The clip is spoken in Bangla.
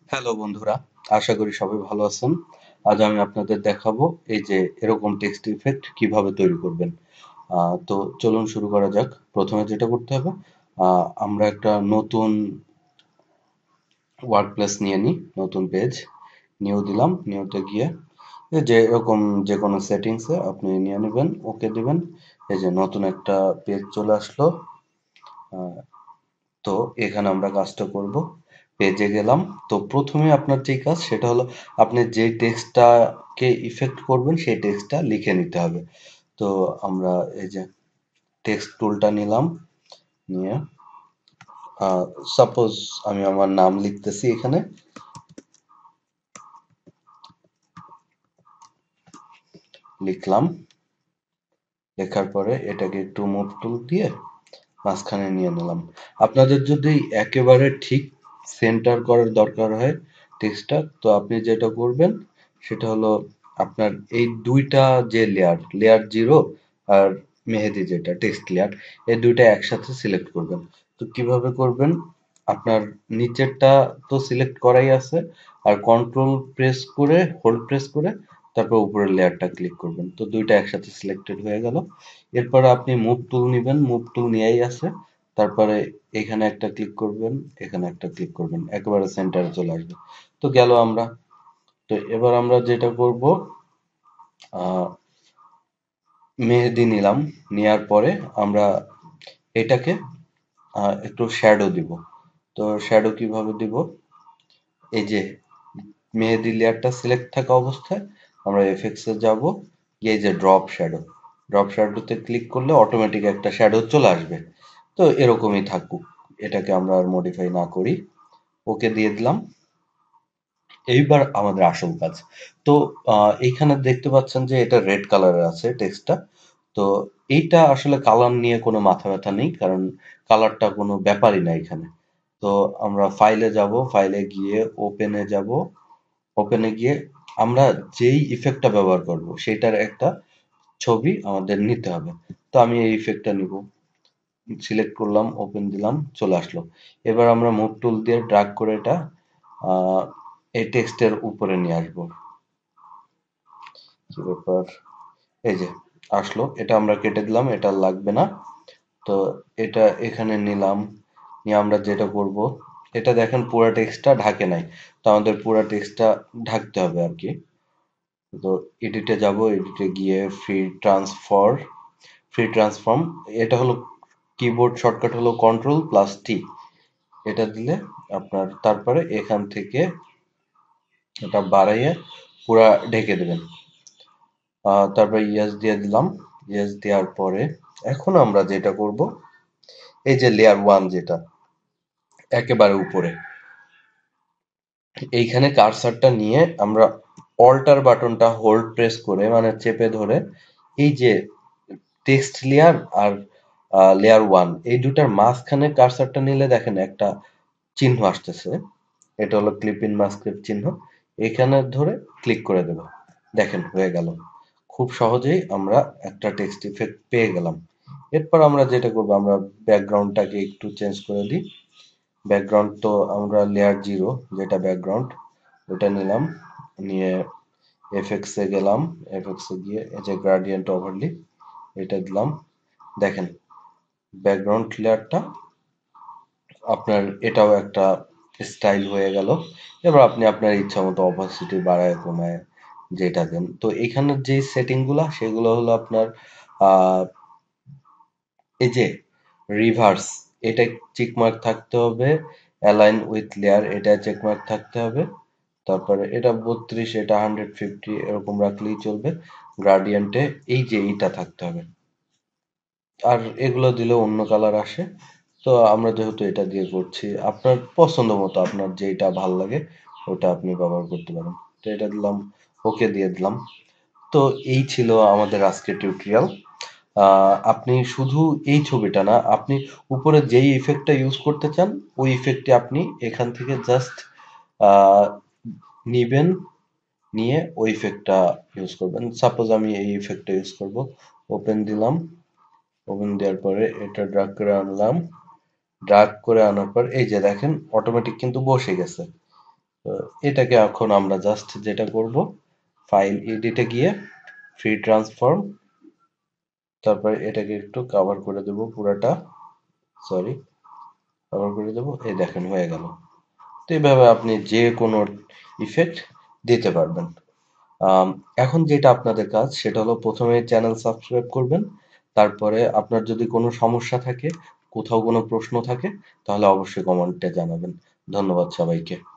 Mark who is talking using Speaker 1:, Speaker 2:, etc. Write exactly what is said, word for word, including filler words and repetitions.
Speaker 1: হ্যালো বন্ধুরা, আশা করি সবাই ভালো আছেন। আজ আমি আপনাদের দেখাবো এই যে এরকম টেক্সট ইফেক্ট কিভাবে তৈরি করবেন। আহ, তো চলুন শুরু করা যাক। প্রথমে যেটা করতে হবে, আহ, আমরা একটা নতুন ওয়ার্ড প্লেস নিয়ে নিই, নতুন পেজ নিউ দিলাম। নিউতে গিয়ে এই যে এরকম যে কোনো সেটিংসে আপনি নিয়ে নেবেন, ওকে দিবেন। এই যে নতুন একটা পেজ চলে আসলো। আহ, তো এখানে আমরা কাজটা করব, পেজে গেলাম। তো প্রথমে আপনার যে কাজ সেটা হলো, আপনি যে টেক্সটটাকে ইফেক্ট করবেন সেই টেক্সটটা লিখে নিতে হবে। তো আমরা এই যে টেক্সট টুলটা নিলাম, নিয়ে সাপোজ আমি আমার নাম লিখতেছি এখানে, লিখলাম। লেখার পরে এটাকে একটু মুভ টুল দিয়ে মাঝখানে নিয়ে নিলাম। আপনাদের যদি একেবারে ঠিক সেন্টার করার দরকার হয় টেক্সটটা, তো আপনি যেটা করবেন সেটা হলো, আপনার এই দুইটা যে লেয়ার, লেয়ার জিরো আর মেহেদি যেটা টেক্সট লেয়ার, এই দুইটা একসাথে সিলেক্ট করবেন। তো কিভাবে করবেন, আপনার নিচেরটা তো সিলেক্ট করাই আছে, আর কন্ট্রোল প্রেস করে, হোল্ড প্রেস করে তারপর উপরের লেয়ারটা ক্লিক করবেন। তো দুইটা একসাথে সিলেক্টেড হয়ে গেল। এরপরে আপনি মুভ টুল নিবেন, মুভ টুল নিয়েই আছে। তারপরে এখানে একটা ক্লিক করবেন, এখানে একটা ক্লিক করবেন, একেবারে সেন্টারে চলে আসবে। তো গেল আমরা। তো এবার আমরা যেটা করব, আহ মেহেদি নিলাম। নেওয়ার পরে আমরা এটাকে আহ, একটু শ্যাডো দিব। তো শ্যাডো কিভাবে দিব, এই যে মেহেদি লেয়ারটা সিলেক্ট থাকা অবস্থায় আমরা এফেক্টস এ যাব, গিয়ে এই যে ড্রপ শ্যাডো, ড্রপ শ্যাডোতে ক্লিক করলে অটোমেটিক একটা শ্যাডো চলে আসবে। তো এরকমই থাকুক, এটাকে আমরা আর মডিফাই না করি, ওকে দিয়ে দিলাম। এইবার আমাদের আসল কাজ। তো আহ, এইখানে দেখতে পাচ্ছেন যে এটা রেড কালারের আছে টেক্সটটা। তো এইটা আসলে কালার নিয়ে কোনো মাথা ব্যথা নেই, কারণ কালারটা কোনো ব্যাপারই না এখানে। তো আমরা ফাইলে যাব, ফাইলে গিয়ে ওপেনে যাব। ওপেনে গিয়ে আমরা যেই ইফেক্টটা ব্যবহার করব সেটার একটা ছবি আমাদের নিতে হবে। তো আমি এই ইফেক্টটা নিব, সিলেক্ট করলাম, ওপেন দিলাম, চলে আসলো। এবার আমরা মুভ টুল দিয়ে ড্রাগ করে এটা আহ, এই টেক্সটের উপরে নিয়ে আসবো। কি ব্যাপার, এই যে আসলো, এটা আমরা কেটে দিলাম, এটা আর লাগবে না। তো এটা এখানে নিলাম, নিয়ে আমরা যেটা করব, এটা দেখেন পুরো টেক্সটটা ঢাকে নাই। তো আমাদের পুরো টেক্সটটা ঢাকতে হবে আর কি। তো এডিটে যাব, এডিটে গিয়ে ফ্রি ট্রান্সফর, ফ্রি ট্রান্সফর্ম, এটা হলো কিবোর্ড শর্টকাট হলো কন্ট্রোল প্লাস টি। এটা দিলে আপনার, তারপরে এখান থেকে এটা বাড়াইয়ে পুরা ঢেকে দেবেন। আহ, তারপরে ইয়েস দিয়ে দিলাম। ইয়েস দেওয়ার পরে এখন আমরা যেটা করব, এই যে লেয়ার ওয়ান যেটা একেবারে উপরে, এইখানে কার্সারটা নিয়ে আমরা অল্টার বাটনটা হোল্ড প্রেস করে, মানে চেপে ধরে, এই যে টেক্সট লেয়ার আর লেয়ার ওয়ান এই দুটার মাঝখানে কার্সারটা নিলে দেখেন একটা চিহ্ন আসতেছে, এটা হলো ক্লিপ ইন মাস্কের চিহ্ন। এখানে ধরে ক্লিক করে দেব, দেখেন হয়ে গেল। খুব সহজেই আমরা একটা টেক্সট ইফেক্ট পেয়ে গেলাম। এরপর আমরা যেটা করবো, আমরা ব্যাকগ্রাউন্ডটাকে একটু চেঞ্জ করে দিই। ব্যাকগ্রাউন্ড তো আমরা লেয়ার জিরো যেটা ব্যাকগ্রাউন্ড, ওটা নিলাম, নিয়ে এফেক্টস এ গেলাম। এফেক্টস এ গিয়ে এই যে গ্রাডিয়েন্ট ওভারলি, এটা দিলাম। দেখেন ব্যাকগ্রাউন্ড লেয়ারটা আপনার এটাও একটা স্টাইল হয়ে গেল। এবার আপনি আপনার ইচ্ছা মতো অপাসিটি বাড়ায় কমায় যেটা দেন। তো এখানের যে সেটিং গুলা সেগুলো হলো আপনার আহ এই যে রিভার্স, এটা চেকমার্ক থাকতে হবে। অ্যালাইন উইথ লেয়ার, এটা চেকমার্ক থাকতে হবে। তারপরে এটা বত্রিশ, এটা হান্ড্রেড ফিফটি, এরকম রাখলেই চলবে। গ্রাডিয়েন্টে এই যে এইটা থাকতে হবে। আর এগুলো দিলে অন্য কালার আসে। তো আমরা যেহেতু এটা দিয়ে করছি, আপনার পছন্দ মতো আপনার যেটা ভাল লাগে ওটা আপনি ব্যবহার করতে পারেন। তো এটা দিলাম, ওকে দিয়ে দিলাম। তো এই ছিল আমাদের আজকের টিউটোরিয়াল। আহ, আপনি শুধু এই ছবিটা না, আপনি উপরে যেই ইফেক্টটা ইউজ করতে চান ওই ইফেক্টটি আপনি এখান থেকে জাস্ট আহ নিবেন, নিয়ে ওই ইফেক্টটা ইউজ করবেন। সাপোজ আমি এই ইফেক্টটা ইউজ করব, ওপেন দিলাম। ওপেন দেওয়ার পরে এটা ড্রাগ করে আনলাম। ড্রাগ করে আনার পর এই যে দেখেন অটোমেটিক কিন্তু বসে গেছে। তো এটাকে এখন আমরা জাস্ট যেটা করব, ফাইল এডিটে গিয়ে ফ্রি ট্রান্সফর্ম, তারপরে এটাকে একটু কাভার করে দেব পুরাটা, সরি কভার করে দেব, এই দেখেন হয়ে গেল। তো এইভাবে আপনি যে কোনো ইফেক্ট দিতে পারবেন। আম, এখন যেটা আপনাদের কাজ সেটা হলো প্রথমে চ্যানেল সাবস্ক্রাইব করবেন, তারপরে আপনার যদি কোনো সমস্যা থাকে, কোথাও কোনো প্রশ্ন থাকে, তাহলে অবশ্যই কমেন্টে জানাবেন। ধন্যবাদ সবাইকে।